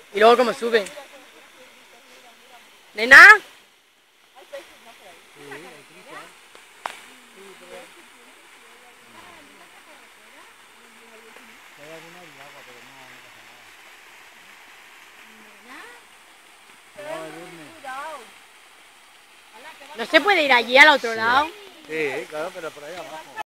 Y luego cómo suben. ¿Nena? ¿No se puede ir allí al otro lado? Sí, claro, pero por ahí abajo.